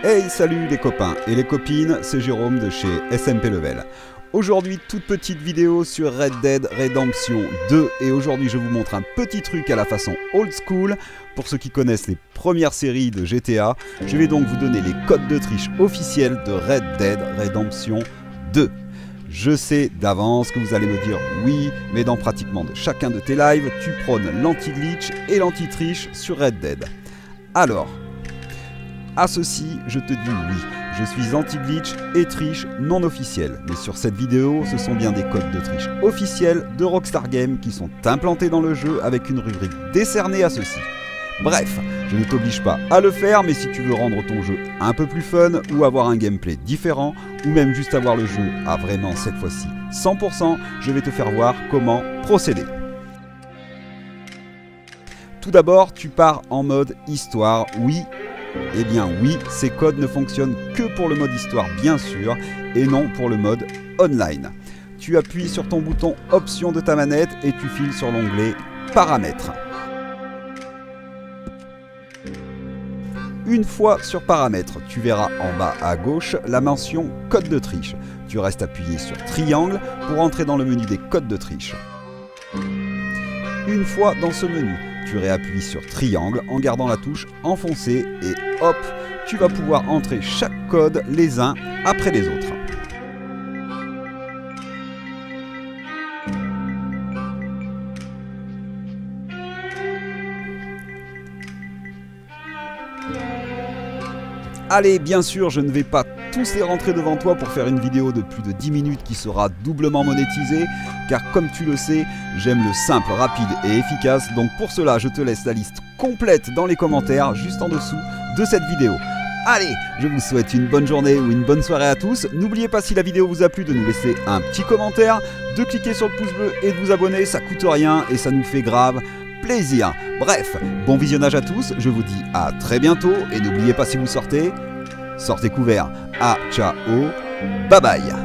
Hey, salut les copains et les copines, c'est Jérôme de chez SMP Level. Aujourd'hui, toute petite vidéo sur Red Dead Redemption 2 et aujourd'hui je vous montre un petit truc à la façon old school. Pour ceux qui connaissent les premières séries de GTA, je vais donc vous donner les codes de triche officiels de Red Dead Redemption 2. Je sais d'avance que vous allez me dire oui, mais dans pratiquement chacun de tes lives, tu prônes l'anti-glitch et l'anti-triche sur Red Dead. Alors, à ceci, je te dis oui, je suis anti-glitch et triche non officielle. Mais sur cette vidéo, ce sont bien des codes de triche officiels de Rockstar Games qui sont implantés dans le jeu avec une rubrique décernée à ceci. Bref, je ne t'oblige pas à le faire, mais si tu veux rendre ton jeu un peu plus fun ou avoir un gameplay différent, ou même juste avoir le jeu à vraiment cette fois-ci 100%, je vais te faire voir comment procéder. Tout d'abord, tu pars en mode histoire, oui. Eh bien oui, ces codes ne fonctionnent que pour le mode histoire bien sûr, et non pour le mode online. Tu appuies sur ton bouton option de ta manette et tu files sur l'onglet paramètres. Une fois sur paramètres, tu verras en bas à gauche la mention code de triche. Tu restes appuyé sur triangle pour entrer dans le menu des codes de triche. Une fois dans ce menu, tu réappuies sur triangle en gardant la touche enfoncée et hop, tu vas pouvoir entrer chaque code les uns après les autres. Allez, bien sûr, je ne vais pas tous les rentrer devant toi pour faire une vidéo de plus de 10 minutes qui sera doublement monétisée, car comme tu le sais, j'aime le simple, rapide et efficace, donc pour cela, je te laisse la liste complète dans les commentaires, juste en dessous de cette vidéo. Allez, je vous souhaite une bonne journée ou une bonne soirée à tous. N'oubliez pas, si la vidéo vous a plu, de nous laisser un petit commentaire, de cliquer sur le pouce bleu et de vous abonner, ça coûte rien et ça nous fait grave plaisir. Bref, bon visionnage à tous, je vous dis à très bientôt et n'oubliez pas, si vous sortez, sortez couverts. Ah, ciao, bye bye.